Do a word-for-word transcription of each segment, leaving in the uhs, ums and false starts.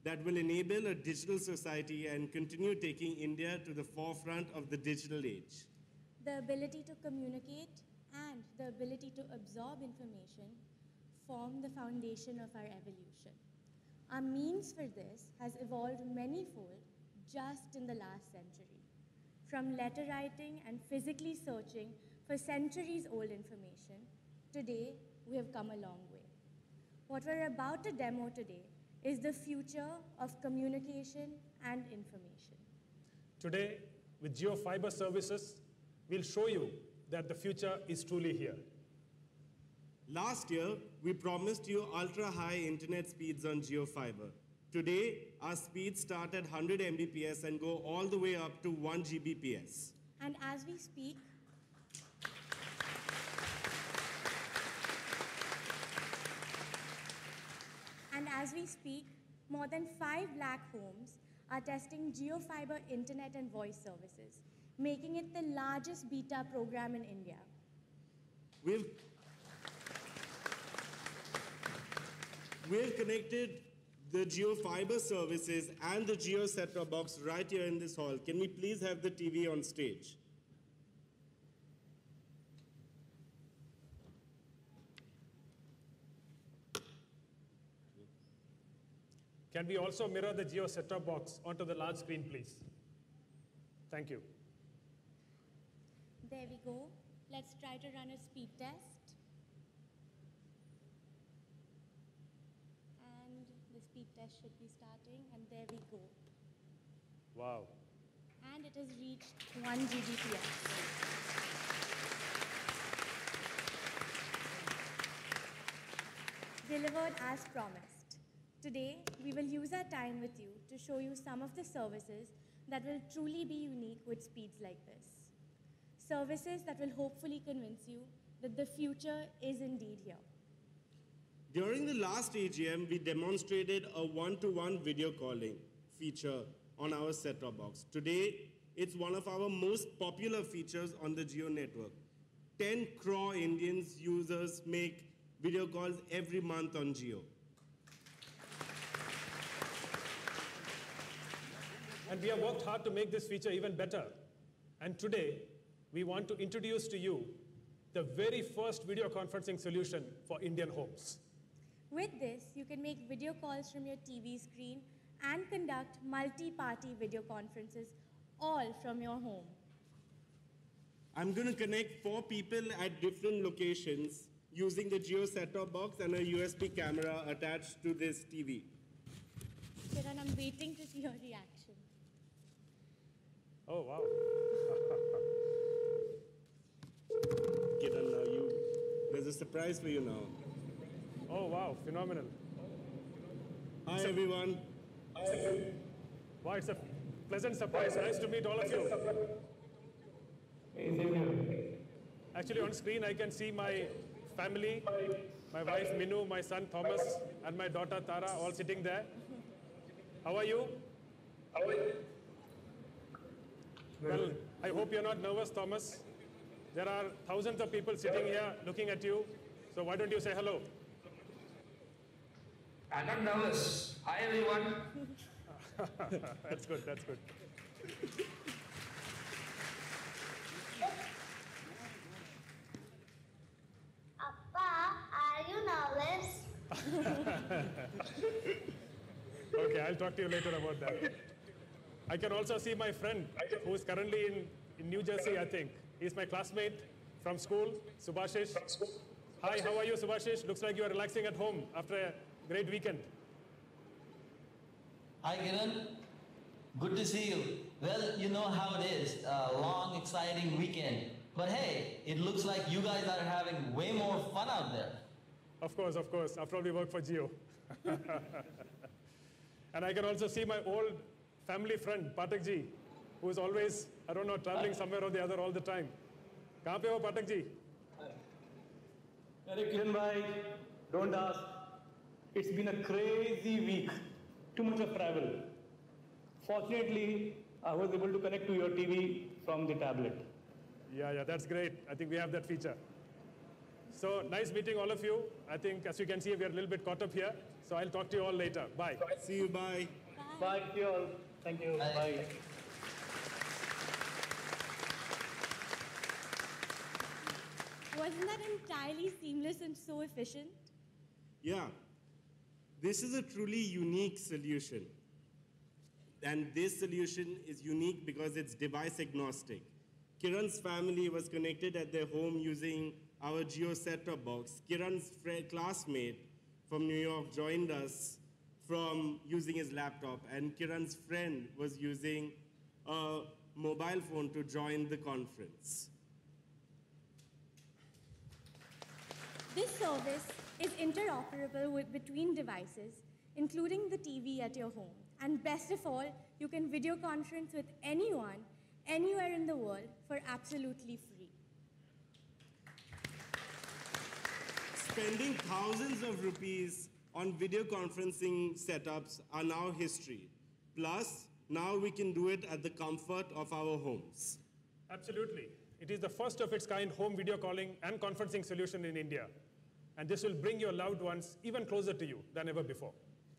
that will enable a digital society and continue taking India to the forefront of the digital age. The ability to communicate and the ability to absorb information form the foundation of our evolution. Our means for this has evolved many-fold just in the last century. From letter writing and physically searching for centuries-old information, today we have come a long way. What we're about to demo today is the future of communication and information. Today, with Jio Fiber services, we'll show you that the future is truly here. Last year, we promised you ultra-high internet speeds on Jio Fiber. Today, our speeds start at one hundred megabits per second and go all the way up to one gigabits per second. And as we speak, and as we speak, more than five lakh homes are testing Jio Fiber internet and voice services, making it the largest beta program in India. We've, we've connected the Jio Fiber services and the Jio set-top box right here in this hall. Can we please have the T V on stage? Can we also mirror the Jio set-top box onto the large screen, please? Thank you. There we go. Let's try to run a speed test. And the speed test should be starting, and there we go. Wow. And it has reached one gigabits per second. Delivered as promised. Today, we will use our time with you to show you some of the services that will truly be unique with speeds like this. Services that will hopefully convince you that the future is indeed here. During the last A G M, we demonstrated a one-to-one video calling feature on our set-top box. Today, it's one of our most popular features on the Jio network. ten crore Indians users make video calls every month on Jio. And we have worked hard to make this feature even better. And today, we want to introduce to you the very first video conferencing solution for Indian homes. With this, you can make video calls from your T V screen and conduct multi-party video conferences all from your home. I'm going to connect four people at different locations using the Jio set-top box and a U S B camera attached to this T V. Kiran, I'm waiting to see your reaction. Oh, wow. Kiran, now you, there's a surprise for you now. Oh, wow, phenomenal. Hi, so, everyone. Hi. Wow, it's a pleasant surprise. Nice to meet all of you. Actually, on screen, I can see my family, my wife, Minu, my son, Thomas, and my daughter, Tara, all sitting there. How are you? How are you? Well, I hope you're not nervous, Thomas. There are thousands of people sitting here looking at you. So why don't you say hello? I'm not nervous. Hi, everyone. That's good, that's good. Appa, are you nervous? Okay, I'll talk to you later about that. I can also see my friend who is currently in, in New Jersey, I think. He's my classmate from school, Subhashish. Hi, how are you, Subhashish? Looks like you are relaxing at home after a great weekend. Hi, Kiran. Good to see you. Well, you know how it is, a long, exciting weekend. But hey, it looks like you guys are having way more fun out there. Of course, of course. After all, we work for Jio. And I can also see my old family friend, Patak ji, who is always, I don't know, traveling somewhere or the other all the time. Kahan pe ho, Patak ji? Arey Kiran bhai, don't ask. It's been a crazy week. Too much of travel. Fortunately, I was able to connect to your T V from the tablet. Yeah, yeah, that's great. I think we have that feature. So nice meeting all of you. I think, as you can see, we are a little bit caught up here. So I'll talk to you all later. Bye. See you, bye. Bye to you all. Thank you. Bye. Bye. Wasn't that entirely seamless and so efficient? Yeah, this is a truly unique solution. And this solution is unique because it's device agnostic. Kiran's family was connected at their home using our Jio set-top box. Kiran's friend, classmate from New York joined us from using his laptop, and Kiran's friend was using a mobile phone to join the conference. This service is interoperable with, between devices, including the T V at your home. And best of all, you can video conference with anyone, anywhere in the world for absolutely free. Spending thousands of rupees on video conferencing setups are now history. Plus, now we can do it at the comfort of our homes. Absolutely. It is the first of its kind home video calling and conferencing solution in India. And this will bring your loved ones even closer to you than ever before.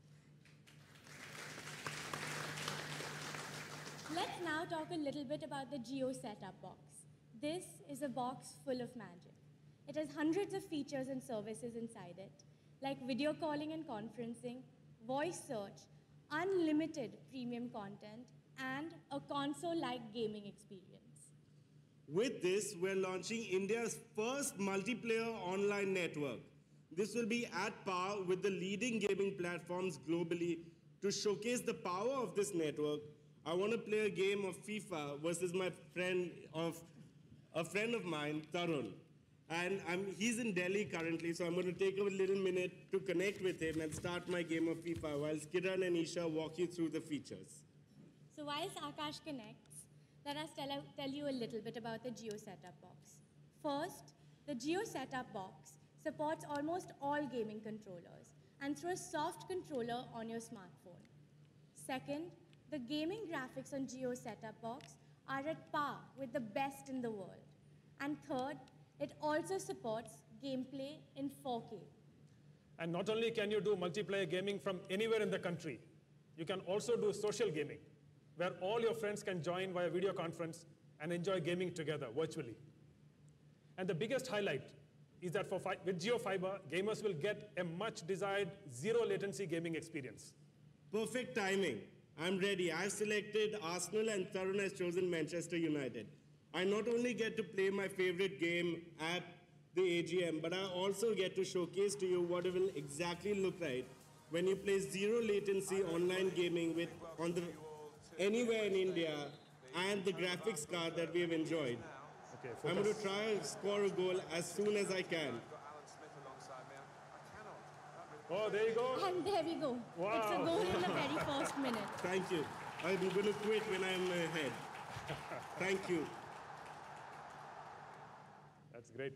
Let's now talk a little bit about the Jio setup box. This is a box full of magic. It has hundreds of features and services inside it, like video calling and conferencing, voice search, unlimited premium content, and a console-like gaming experience. With this, we're launching India's first multiplayer online network. This will be at par with the leading gaming platforms globally. To showcase the power of this network, I want to play a game of FIFA versus my friend of a friend of mine, Tarun. And I'm, he's in Delhi currently, so I'm going to take a little minute to connect with him and start my game of FIFA whilst Kiran and Isha walk you through the features. So whilst Akash connects, let us tell, tell you a little bit about the Jio setup box. First, the Jio setup box supports almost all gaming controllers and through a soft controller on your smartphone. Second, the gaming graphics on Jio setup box are at par with the best in the world. And third, it also supports gameplay in four K. And not only can you do multiplayer gaming from anywhere in the country, you can also do social gaming, where all your friends can join via video conference and enjoy gaming together virtually. And the biggest highlight is that for fi with JioFiber, gamers will get a much desired zero latency gaming experience. Perfect timing. I'm ready. I've selected Arsenal and Tarun has chosen Manchester United. I not only get to play my favorite game at the A G M, but I also get to showcase to you what it will exactly look like when you play zero latency online gaming with on the anywhere in India and the graphics card that we have enjoyed. Okay, I'm going to try and score a goal as soon as I can. Oh, there you go. And there we go. Wow. It's a goal in the very first minute. Thank you. I'm going to quit when I'm ahead. Thank you. That's great.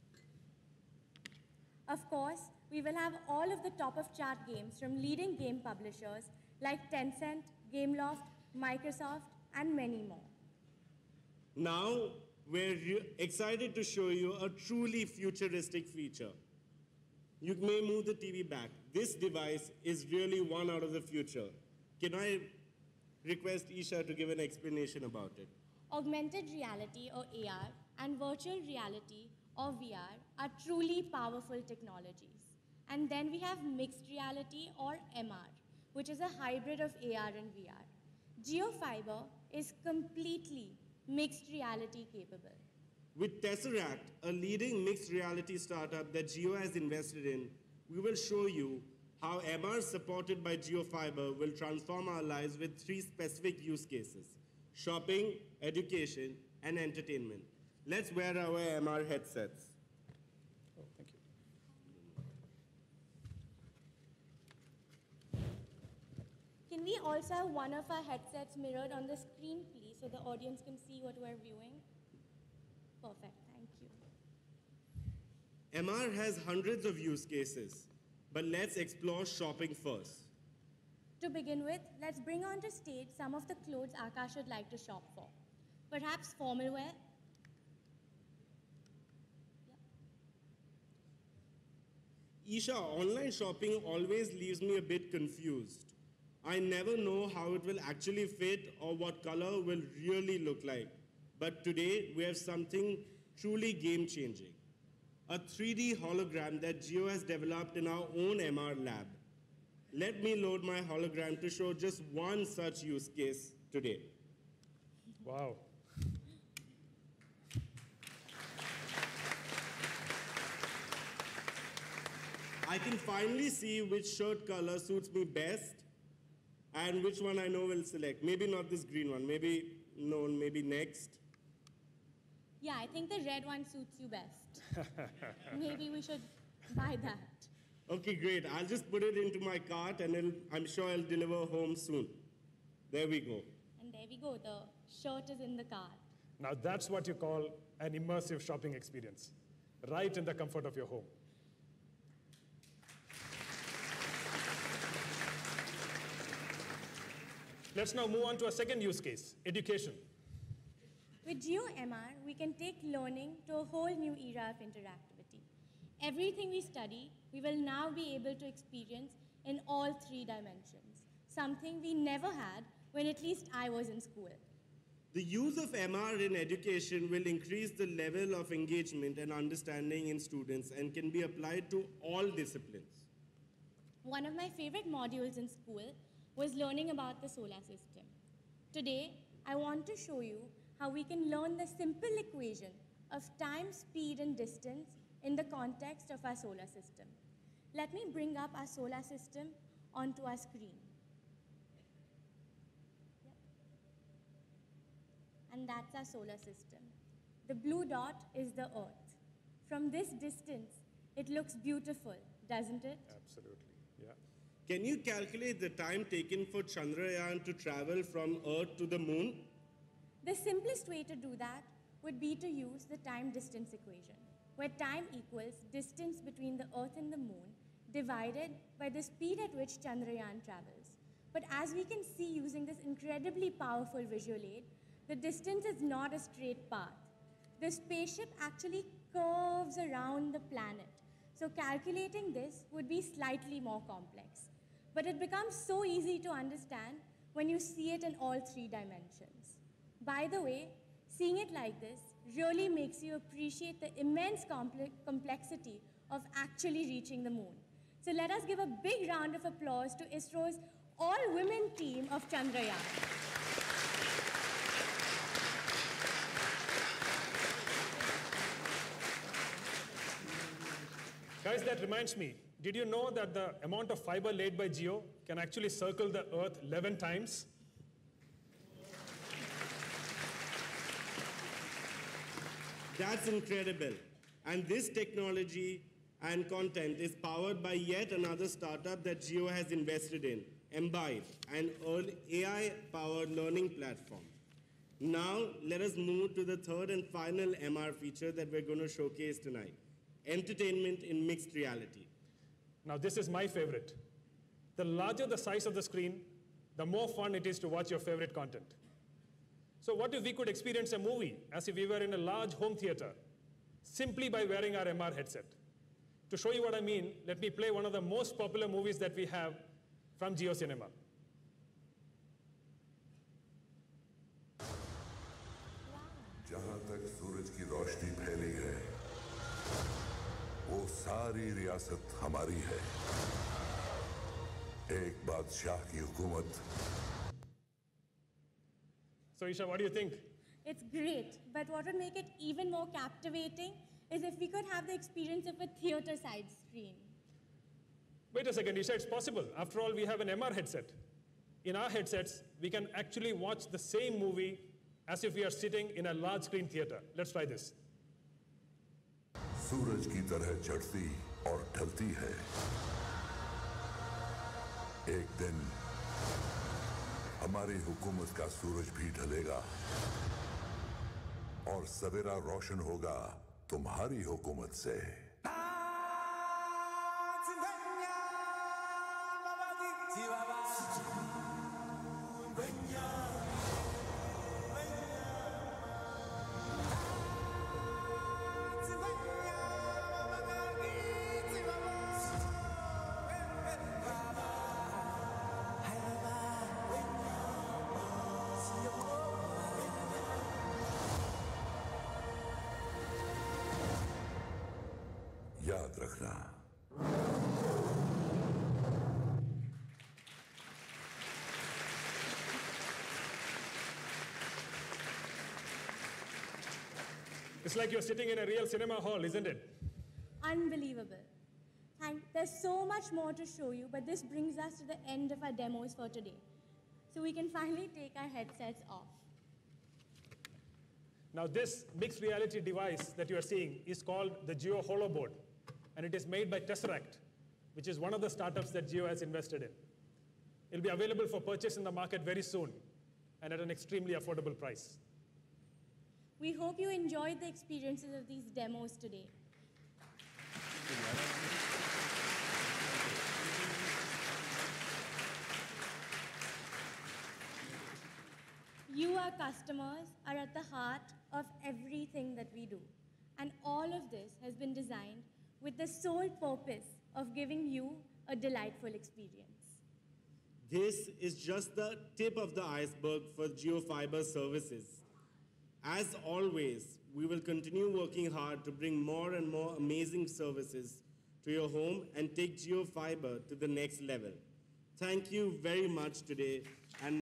Of course, we will have all of the top of chart games from leading game publishers like Tencent, Gameloft, Microsoft, and many more. Now, we're excited to show you a truly futuristic feature. You may move the T V back. This device is really one out of the future. Can I request Isha to give an explanation about it? Augmented reality or A R and virtual reality or V R are truly powerful technologies. And then we have mixed reality or M R, which is a hybrid of A R and V R. JioFiber is completely mixed reality capable. With Tesseract, a leading mixed reality startup that Jio has invested in, we will show you how M R supported by JioFiber will transform our lives with three specific use cases: shopping, education, and entertainment. Let's wear our M R headsets. Oh, thank you. Can we also have one of our headsets mirrored on the screen, please, so the audience can see what we're viewing? Perfect, thank you. M R has hundreds of use cases, but let's explore shopping first. To begin with, let's bring onto stage some of the clothes Akash would like to shop for. Perhaps formal wear? Isha, online shopping always leaves me a bit confused. I never know how it will actually fit or what color will really look like. But today, we have something truly game-changing. A three D hologram that Jio has developed in our own M R lab. Let me load my hologram to show just one such use case today. Wow. I can finally see which shirt color suits me best and which one I know will select. Maybe not this green one, maybe no, maybe next. Yeah, I think the red one suits you best. Maybe we should buy that. Okay, great. I'll just put it into my cart and it'll, I'm sure I'll deliver home soon. There we go. And there we go, the shirt is in the cart. Now that's what you call an immersive shopping experience, right in the comfort of your home. Let's now move on to a second use case, education. With Jio M R, we can take learning to a whole new era of interactivity. Everything we study, we will now be able to experience in all three dimensions, something we never had when at least I was in school. The use of M R in education will increase the level of engagement and understanding in students and can be applied to all disciplines. One of my favorite modules in school was learning about the solar system. Today, I want to show you how we can learn the simple equation of time, speed, and distance in the context of our solar system. Let me bring up our solar system onto our screen. Yep. And that's our solar system. The blue dot is the Earth. From this distance, it looks beautiful, doesn't it? Absolutely, yeah. Can you calculate the time taken for Chandrayaan to travel from Earth to the Moon? The simplest way to do that would be to use the time-distance equation, where time equals distance between the Earth and the Moon divided by the speed at which Chandrayaan travels. But as we can see using this incredibly powerful visual aid, the distance is not a straight path. The spaceship actually curves around the planet. So calculating this would be slightly more complex. But it becomes so easy to understand when you see it in all three dimensions. By the way, seeing it like this really makes you appreciate the immense complex complexity of actually reaching the moon. So let us give a big round of applause to ISRO's all-women team of Chandrayaan. Guys, that reminds me, did you know that the amount of fiber laid by Jio can actually circle the Earth eleven times? That's incredible. And this technology and content is powered by yet another startup that Jio has invested in, Embibe, an A I-powered learning platform. Now, let us move to the third and final M R feature that we're going to showcase tonight, entertainment in mixed reality. Now, this is my favorite. The larger the size of the screen, the more fun it is to watch your favorite content. So what if we could experience a movie as if we were in a large home theater, simply by wearing our M R headset? To show you what I mean, let me play one of the most popular movies that we have from Jio Cinema. जहां तक सूरज की रोशनी फैली है, वो सारी रियासत हमारी है। एक बादशाह की हुकूमत। So Isha, what do you think? It's great, but what would make it even more captivating is if we could have the experience of a theater-side screen. Wait a second, Isha, it's possible. After all, we have an M R headset. In our headsets, we can actually watch the same movie as if we are sitting in a large screen theater. Let's try this. सूरज की तरह चढ़ती और ढलती है। एक दिन हमारी हुकूमत का सूरज भी ढलेगा और सवेरा रोशन होगा तुम्हारी हुकूमत से। का। It's like you're sitting in a real cinema hall, isn't it? Unbelievable. Thank, there's so much more to show you, but this brings us to the end of our demos for today. So we can finally take our headsets off. Now this mixed reality device that you are seeing is called the Jio HoloBoard, and it is made by Tesseract, which is one of the startups that Jio has invested in. It'll be available for purchase in the market very soon and at an extremely affordable price. We hope you enjoyed the experiences of these demos today. You, our customers, are at the heart of everything that we do. And all of this has been designed with the sole purpose of giving you a delightful experience. This is just the tip of the iceberg for JioFiber services. As always, we will continue working hard to bring more and more amazing services to your home and take JioFiber to the next level. Thank you very much today. And